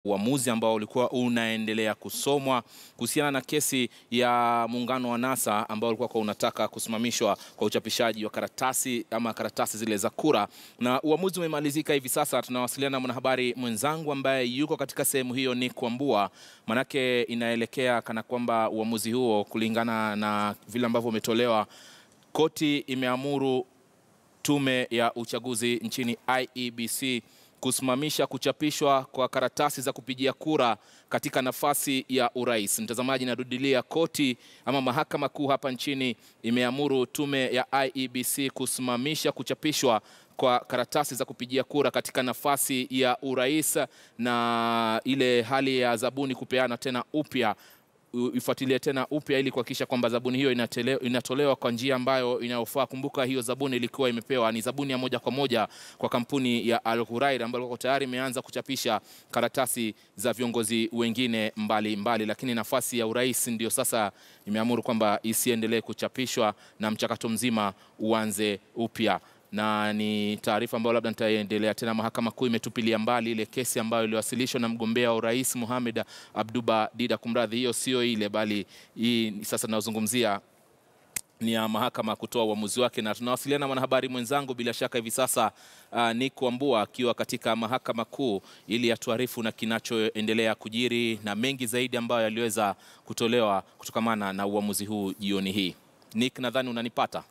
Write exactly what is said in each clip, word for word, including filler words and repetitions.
Uamuzi ambao ulikuwa unaendelea kusomwa kuhusiana na kesi ya muungano wa NASA ambao ulikuwa kwa unataka kusimamishwa kwa uchapishaji wa karatasi ama karatasi zile za kura, na uamuzi umemalizika hivi sasa. Tunawasiliana na mwanahabari mwenzangu ambaye yuko katika sehemu hiyo, ni kuambua, manake inaelekea kana kwamba uamuzi huo, kulingana na vile ambavyo umetolewa, koti imeamuru tume ya uchaguzi nchini I E B C kusimamisha kuchapishwa kwa karatasi za kupigia kura katika nafasi ya urais. Mtazamaji, narudilia, koti ama mahakama kuu hapa nchini imeamuru tume ya I E B C kusimamisha kuchapishwa kwa karatasi za kupigia kura katika nafasi ya urais, na ile hali ya zabuni kupeana tena upya ifuatilie tena upya ili kuhakikisha kwamba zabuni hiyo inatolewa kwa njia ambayo inayofaa. Kumbuka hiyo zabuni ilikuwa imepewa ni zabuni ya moja kwa moja kwa kampuni ya Al-Ghurair ambayo tayari imeanza kuchapisha karatasi za viongozi wengine mbali mbali, lakini nafasi ya urais ndio sasa imeamuru kwamba isiendelee kuchapishwa na mchakato mzima uanze upya. Na ni taarifa ambayo labda nitaendelea tena. Mahakama kuu imetupilia mbali ile kesi ambayo iliwasilishwa na mgombea wa urais Mohamed Abduba Dida. Kumradhi, hiyo sio ile, bali hii sasa tunazungumzia ni ya mahakama kutoa uamuzi wake, na tunawasiliana na mwanahabari mwenzangu bila shaka hivi sasa uh, ni kuambua akiwa katika mahakama kuu ili atuarifu na kinachoendelea kujiri na mengi zaidi ambayo yaliweza kutolewa kutokamana na uamuzi huu jioni hii. Nick, nadhani unanipata?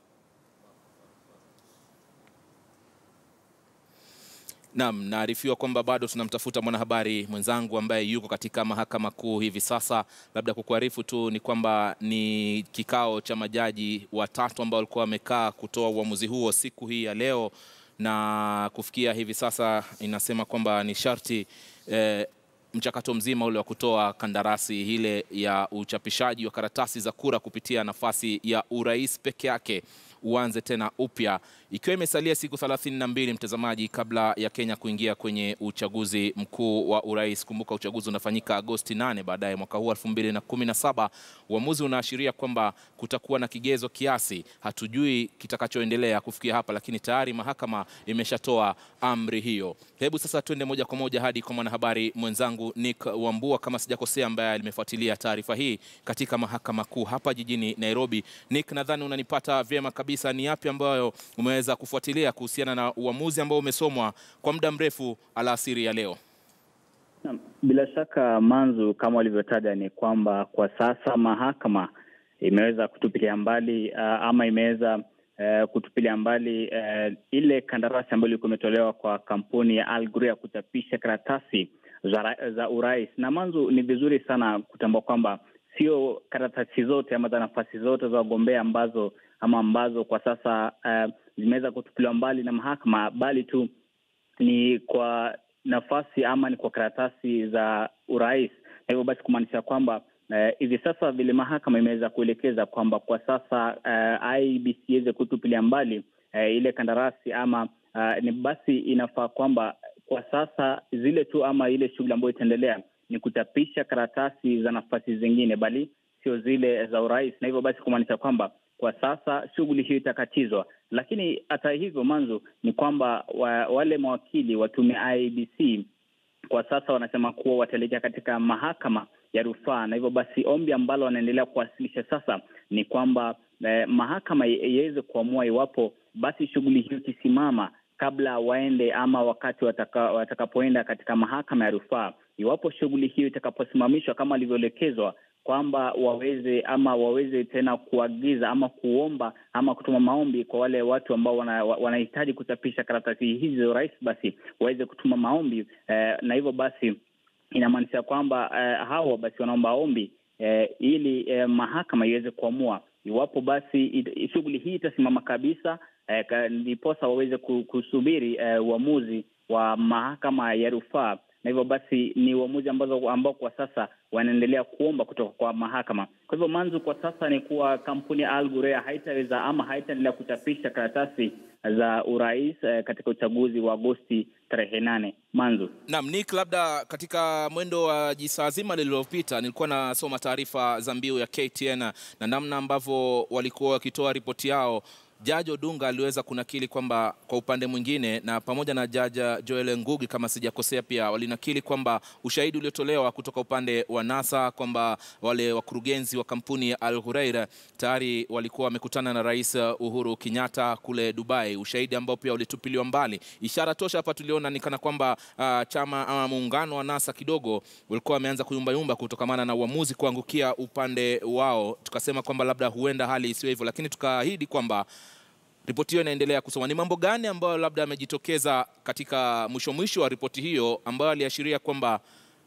Naam, naarifiwa kwamba bado tunamtafuta mwanahabari mwenzangu ambaye yuko katika mahakama kuu hivi sasa. Labda kukuarifu tu ni kwamba ni kikao cha majaji watatu ambao walikuwa wamekaa kutoa uamuzi huo siku hii ya leo, na kufikia hivi sasa inasema kwamba ni sharti eh, mchakato mzima ule wa kutoa kandarasi ile ya uchapishaji wa karatasi za kura kupitia nafasi ya urais peke yake uanze tena upya, ikiwa imesalia siku thelathini na mbili, mtazamaji, kabla ya Kenya kuingia kwenye uchaguzi mkuu wa urais. Kumbuka uchaguzi unafanyika Agosti nane baadaye mwaka huu elfu mbili na kumi na saba. Uamuzi unaashiria kwamba kutakuwa na kigezo kiasi. Hatujui kitakachoendelea kufikia hapa, lakini tayari mahakama imeshatoa amri hiyo. Hebu sasa tuende moja kwa moja hadi kwa mwanahabari mwenzangu Nick Wambua, kama sijakosea, ambaye alimefuatilia taarifa hii katika mahakama kuu hapa jijini Nairobi. Nick, nadhani unanipata vyema kabisa. Ni yapi ambayo umeweza kufuatilia kuhusiana na uamuzi ambao umesomwa kwa muda mrefu alasiri ya leo? Bila shaka Manzu, kama walivyotaja, ni kwamba kwa sasa mahakama imeweza kutupilia mbali uh, ama imeweza uh, kutupilia mbali uh, ile kandarasi ambayo ilikuwa imetolewa kwa kampuni ya Al-Ghurair kuchapisha karatasi za, za urais. Na Manzu, ni vizuri sana kutambua kwamba sio karatasi zote ama za nafasi zote za wagombea ambazo ama ambazo kwa sasa uh, zimeweza kutupiliwa mbali na mahakama, bali tu ni kwa nafasi ama ni kwa karatasi za urais. Na hivyo basi kumaanisha kwamba hivi uh, sasa vile mahakama imeweza kuelekeza kwamba kwa sasa uh, I E B C iweze kutupilia mbali uh, ile kandarasi ama uh, ni basi inafaa kwamba kwa sasa zile tu ama ile shughuli ambayo itaendelea ni kuchapisha karatasi za nafasi zingine, bali sio zile za urais. Na hivyo basi kumaanisha kwamba kwa sasa shughuli hiyo itakatizwa. Lakini hata hivyo Manzu, ni kwamba wa, wale mawakili wa tume I E B C kwa sasa wanasema kuwa wataelekea katika mahakama ya rufaa, na hivyo basi ombi ambalo wanaendelea kuwasilisha sasa ni kwamba eh, mahakama iweze kuamua iwapo basi shughuli hiyo ikisimama kabla waende ama wakati wataka, watakapoenda katika mahakama ya rufaa, iwapo shughuli hiyo itakaposimamishwa kama alivyoelekezwa, kwamba waweze ama waweze tena kuagiza ama kuomba ama kutuma maombi kwa wale watu ambao wanahitaji wana kuchapisha karatasi hizi za urais, basi waweze kutuma maombi eh, na hivyo basi inamaanisha kwamba eh, hawa basi wanaomba ombi eh, ili eh, mahakama iweze kuamua iwapo basi shughuli hii itasimama kabisa, eh, ndiposa waweze kusubiri eh, uamuzi wa mahakama ya rufaa. Na hivyo basi ni uamuzi ambao ambao kwa sasa wanaendelea kuomba kutoka kwa mahakama. Kwa hivyo Manzu, kwa sasa ni kuwa kampuni ya Al-Ghurair haitaweza ama haitaendelea kuchapisha karatasi za urais eh, katika uchaguzi wa Agosti tarehe nane. Manzu. Naam, Nick, labda katika mwendo wa jisaa zima lililopita nilikuwa nasoma taarifa za mbiu ya K T N na namna ambavyo walikuwa wakitoa ripoti yao Jaji Odunga aliweza kunakili kwamba kwa upande mwingine, na pamoja na Jaja Joel Ngugi kama sijakosea pia, walinakili kwamba ushahidi uliotolewa kutoka upande wa NASA kwamba wale wakurugenzi wa kampuni ya Al Ghurair tayari walikuwa wamekutana na Rais Uhuru Kenyatta kule Dubai, ushahidi ambao pia ulitupiliwa mbali. Ishara tosha hapa tuliona ni kana kwamba uh, chama ama uh, muungano wa NASA kidogo walikuwa wameanza kuyumba yumba kutokamana na uamuzi kuangukia upande wao. Tukasema kwamba labda huenda hali isiwe hivyo, lakini tukaahidi kwamba ripoti hiyo inaendelea kusoma. Ni mambo gani ambayo labda yamejitokeza katika mwisho mwisho wa ripoti hiyo ambayo aliashiria kwamba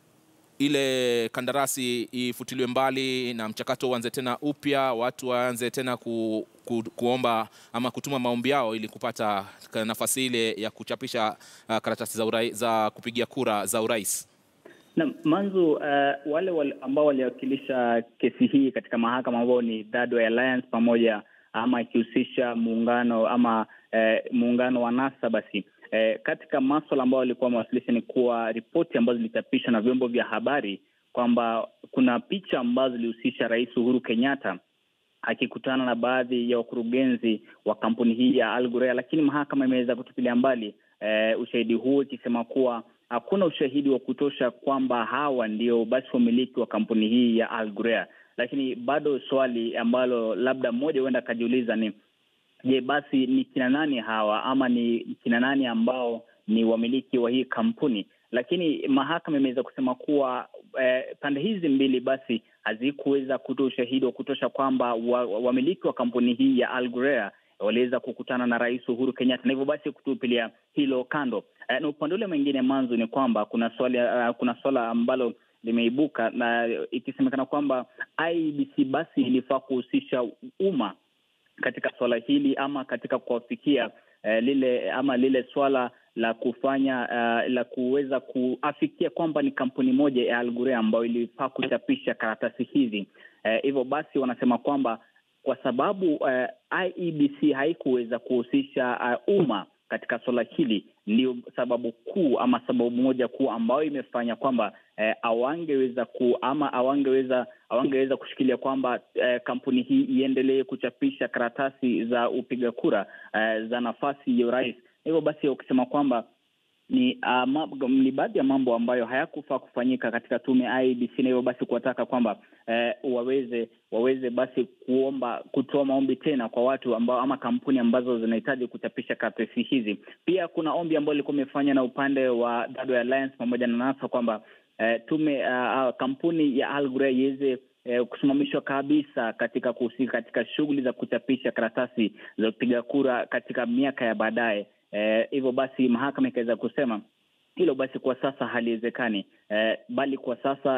ile kandarasi ifutiliwe mbali na mchakato uanze tena upya, watu waanze tena ku, ku, kuomba ama kutuma maombi yao ili kupata nafasi ile ya kuchapisha uh, karatasi za, urai, za kupigia kura za urais? Na Manzu, uh, wale, wale ambao waliwakilisha kesi hii katika mahakama ambao ni Third Way Alliance pamoja ama ikihusisha muungano ama eh, muungano wa NASA, basi eh, katika masuala ambayo walikuwa wamewasilisha ni kuwa ripoti ambazo zilichapishwa na vyombo vya habari kwamba kuna picha ambazo zilihusisha Rais Uhuru Kenyatta akikutana na baadhi ya wakurugenzi wa kampuni hii ya Al Ghurair, lakini mahakama imeweza kutupilia mbali eh, ushahidi huo ikisema kuwa hakuna ushahidi wa kutosha kwamba hawa ndio basi wamiliki wa kampuni hii ya Al Ghurair. Lakini bado swali ambalo labda mmoja huenda akajiuliza ni je, basi ni kina nani hawa ama ni kina nani ambao ni wamiliki wa hii kampuni? Lakini mahakama imeweza kusema kuwa eh, pande hizi mbili basi hazikuweza kutoa ushahidi wa kutosha kwamba wamiliki wa, wa kampuni hii ya Al Ghurair waliweza kukutana na Rais Uhuru Kenyatta, na hivyo basi kutupilia hilo kando. Eh, na upande ule mwingine Manzu ni kwamba kuna swali uh, kuna swala ambalo limeibuka na ikisemekana kwamba I E B C basi ilifaa kuhusisha umma katika swala hili ama katika kuafikia uh, lile ama lile swala la kufanya uh, la kuweza kuafikia kwamba ni kampuni moja ya Al Ghurair ambayo ilifaa kuchapisha karatasi hizi. Hivyo uh, basi wanasema kwamba kwa sababu uh, I E B C haikuweza kuhusisha uh, umma katika swala hili, ndio sababu kuu ama sababu moja kuu ambayo imefanya kwamba eh, awangeweza ku ama awangeweza awangeweza kushikilia kwamba eh, kampuni hii iendelee kuchapisha karatasi za upiga kura eh, za nafasi ya urais. Hivyo basi ukisema kwamba ni uh, ni baadhi ya mambo ambayo hayakufaa kufanyika katika tume I E B C, na hivyo basi kuwataka kwamba eh, waweze waweze basi kuomba kutoa maombi tena kwa watu ambao ama kampuni ambazo zinahitaji kuchapisha karatasi hizi. Pia kuna ombi ambalo liko umefanya na upande wa Third Way Alliance pamoja na NASA kwamba eh, tume uh, kampuni ya Al Ghurair iweze eh, kusimamishwa kabisa katika kuhusika katika shughuli za kuchapisha karatasi za kupiga kura katika miaka ya baadaye. Hivyo eh, basi mahakama ikaweza kusema hilo basi kwa sasa haliwezekani, eh, bali kwa sasa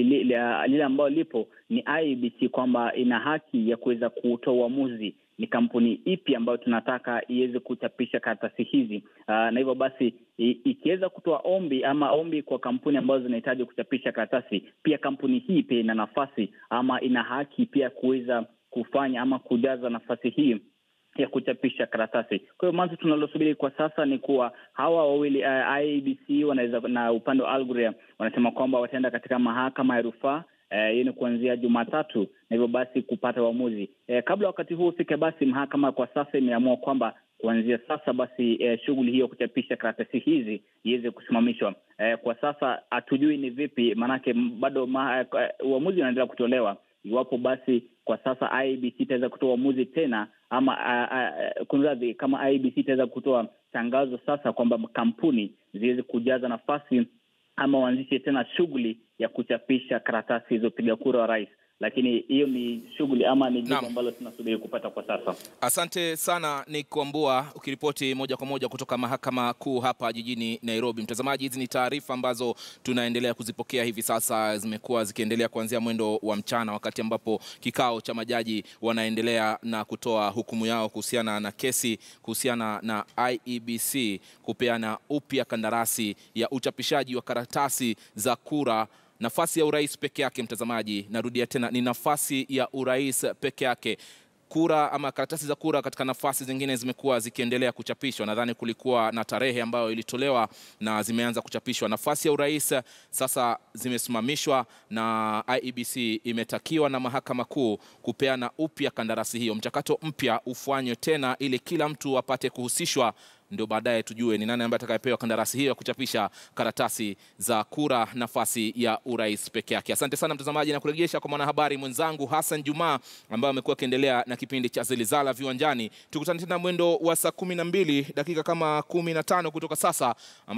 lile ambalo lipo ni I E B C kwamba ina haki ya kuweza kutoa uamuzi ni kampuni ipi ambayo tunataka iweze kuchapisha karatasi hizi. Uh, na hivyo basi ikiweza kutoa ombi ama ombi kwa kampuni ambazo zinahitaji kuchapisha karatasi, pia kampuni hii pia ina nafasi ama ina haki pia kuweza kufanya ama kujaza nafasi hii ya kuchapisha karatasi. Kwa hiyo mwanzo tunalosubiri kwa sasa ni kuwa hawa wawili uh, I E B C wanaweza na upande wa Al Ghurair wanasema kwamba wataenda katika mahakama ya rufaa hiyo uh, ni kuanzia Jumatatu, na hivyo basi kupata uamuzi. Uh, kabla wakati huo ufike, basi mahakama kwa sasa imeamua kwamba kuanzia sasa basi uh, shughuli hiyo kuchapisha karatasi hizi iweze kusimamishwa. Uh, kwa sasa hatujui ni vipi, manake bado ma, uh, uamuzi unaendelea kutolewa iwapo basi kwa sasa I E B C itaweza kutoa uamuzi tena ama uh, uh, kunradhi, kama I E B C itaweza kutoa tangazo sasa kwamba kampuni ziweze kujaza nafasi ama waanzishe tena shughuli ya kuchapisha karatasi hizo piga kura wa rais. Lakini hiyo ni shughuli ama ni jambo ambalo tunasubiri kupata kwa sasa. Asante sana ni kuambua ukiripoti moja kwa moja kutoka mahakama kuu hapa jijini Nairobi. Mtazamaji, hizi ni taarifa ambazo tunaendelea kuzipokea hivi sasa, zimekuwa zikiendelea kuanzia mwendo wa mchana, wakati ambapo kikao cha majaji wanaendelea na kutoa hukumu yao kuhusiana na kesi kuhusiana na I E B C kupeana upya kandarasi ya uchapishaji wa karatasi za kura. Nafasi ya urais peke yake, mtazamaji, narudia tena, ni nafasi ya urais peke yake. kura ama karatasi za kura katika nafasi zingine zimekuwa zikiendelea kuchapishwa. Nadhani kulikuwa na tarehe ambayo ilitolewa na zimeanza kuchapishwa. Nafasi ya urais sasa zimesimamishwa na I E B C imetakiwa na Mahakama Kuu kupeana upya kandarasi hiyo. Mchakato mpya ufanywe tena ili kila mtu apate kuhusishwa, ndio baadaye tujue ni nani ambaye atakayepewa kandarasi hiyo ya kuchapisha karatasi za kura nafasi ya urais peke yake. Asante sana mtazamaji, na kurejesha kwa mwanahabari mwenzangu Hassan Juma ambaye amekuwa akiendelea na kipindi cha Zilizala Viwanjani. Tukutane tena mwendo wa saa kumi na mbili dakika kama kumi na tano kutoka sasa.